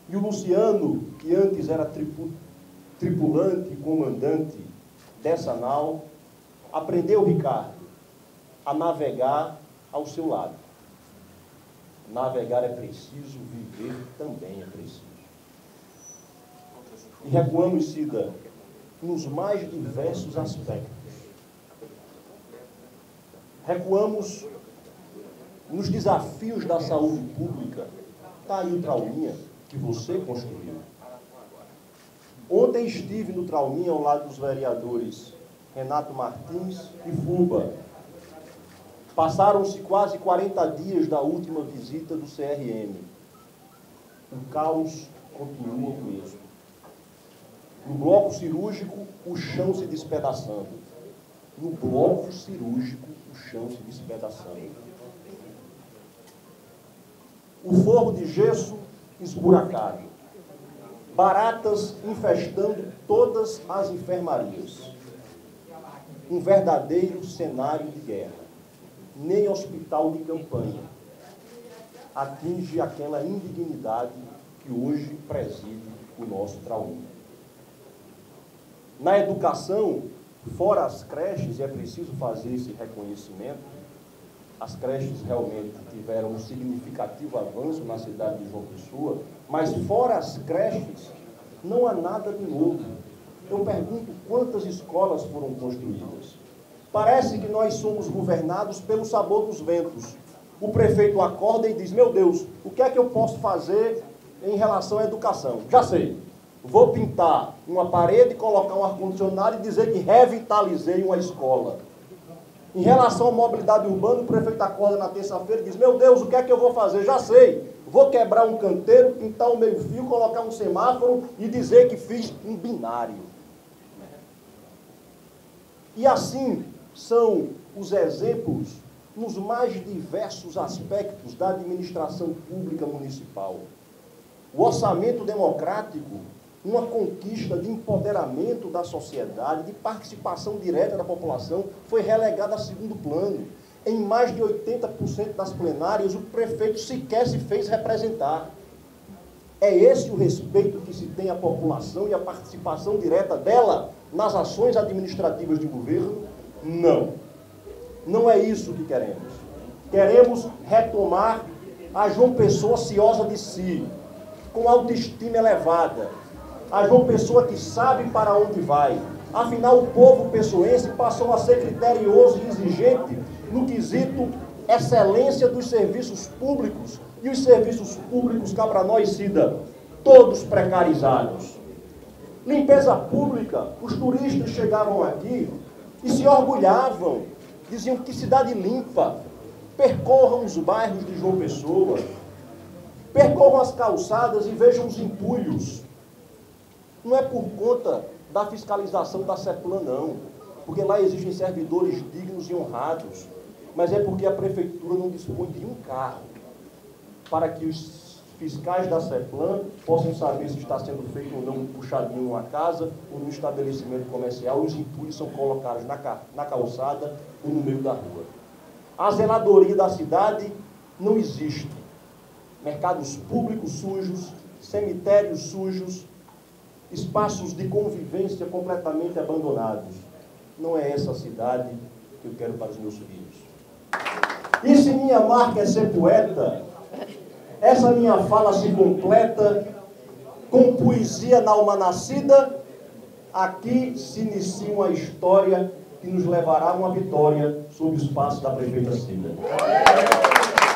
E o Luciano, que antes era tripulante e comandante dessa nau, aprendeu, Ricardo, a navegar ao seu lado. Navegar é preciso, viver também é preciso. E recuamos, Cida, nos mais diversos aspectos. Recuamos nos desafios da saúde pública. Está aí o Trauminha, que você construiu. Ontem estive no Trauminha ao lado dos vereadores Renato Martins e Fuba. Passaram-se quase 40 dias da última visita do CRM. O caos continua o mesmo. No bloco cirúrgico, o chão se despedaçando. No bloco cirúrgico, o chão se despedaçando. O forro de gesso esburacado. Baratas infestando todas as enfermarias. Um verdadeiro cenário de guerra. Nem hospital de campanha atinge aquela indignidade que hoje preside o nosso Trauminha. Na educação, fora as creches, e é preciso fazer esse reconhecimento, as creches realmente tiveram um significativo avanço na cidade de João Pessoa, mas fora as creches, não há nada de novo. Eu pergunto quantas escolas foram construídas. Parece que nós somos governados pelo sabor dos ventos. O prefeito acorda e diz, meu Deus, o que é que eu posso fazer em relação à educação? Já sei. Vou pintar uma parede, colocar um ar-condicionado e dizer que revitalizei uma escola. Em relação à mobilidade urbana, o prefeito acorda na terça-feira e diz, meu Deus, o que é que eu vou fazer? Já sei. Vou quebrar um canteiro, pintar um meio-fio, colocar um semáforo e dizer que fiz um binário. E assim são os exemplos nos mais diversos aspectos da administração pública municipal. O orçamento democrático, uma conquista de empoderamento da sociedade, de participação direta da população, foi relegado a segundo plano. Em mais de 80% das plenárias, o prefeito sequer se fez representar. É esse o respeito que se tem à população e a participação direta dela nas ações administrativas de governo? Não. Não é isso que queremos. Queremos retomar a João Pessoa ciosa de si, com autoestima elevada. A João Pessoa que sabe para onde vai. Afinal, o povo pessoense passou a ser criterioso e exigente no quesito excelência dos serviços públicos. E os serviços públicos, cá para nós, Cida, todos precarizados. Limpeza pública, os turistas chegavam aqui e se orgulhavam, diziam que cidade limpa. Percorram os bairros de João Pessoa, percorram as calçadas e vejam os entulhos. Não é por conta da fiscalização da CEPLAN, não, porque lá existem servidores dignos e honrados, mas é porque a prefeitura não dispõe de um carro para que os fiscais da CEPLAN possam saber se está sendo feito ou não um puxadinho numa casa ou num estabelecimento comercial, e os entulhos são colocados na calçada ou no meio da rua. A zeladoria da cidade não existe. Mercados públicos sujos, cemitérios sujos, espaços de convivência completamente abandonados. Não é essa a cidade que eu quero para os meus filhos. E se minha marca é ser poeta, essa minha fala se completa com poesia na alma nascida. Aqui se inicia uma história que nos levará a uma vitória sob o espaço da prefeita Cida.